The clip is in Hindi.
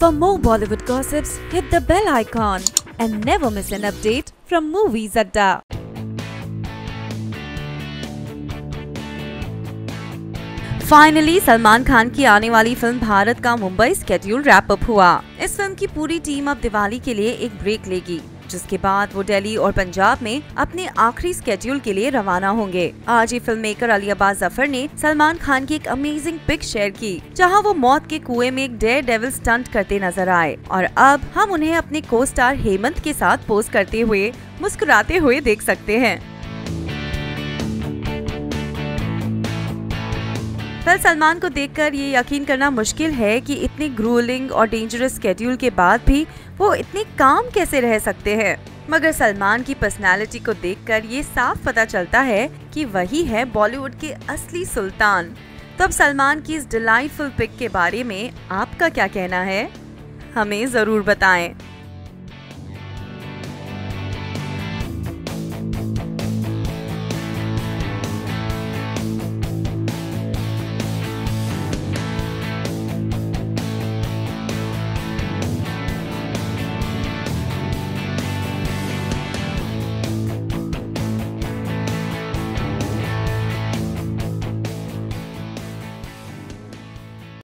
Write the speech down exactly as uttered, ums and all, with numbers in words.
For more Bollywood gossips, hit the bell icon and never miss an update from Movies Adda. Finally Salman Khan की आने वाली फिल्म भारत का मुंबई स्केड्यूल रैप अप हुआ। इस फिल्म की पूरी टीम अब दिवाली के लिए एक ब्रेक लेगी, जिसके बाद वो दिल्ली और पंजाब में अपने आखिरी स्केड्यूल के लिए रवाना होंगे। आज ही फिल्म मेकर अली अब्बास जफर ने सलमान खान की एक अमेजिंग पिक शेयर की, जहां वो मौत के कुएं में एक डेयर डेविल स्टंट करते नजर आए और अब हम उन्हें अपने को स्टार हेमंत के साथ पोज करते हुए मुस्कुराते हुए देख सकते हैं। फिर सलमान को देखकर ये यकीन करना मुश्किल है कि इतनी ग्रूलिंग और डेंजरस स्केड्यूल के बाद भी वो इतने काम कैसे रह सकते हैं। मगर सलमान की पर्सनालिटी को देखकर ये साफ पता चलता है कि वही है बॉलीवुड के असली सुल्तान। तो अब सलमान की इस डिलाइटफुल पिक के बारे में आपका क्या कहना है, हमें जरूर बताएं।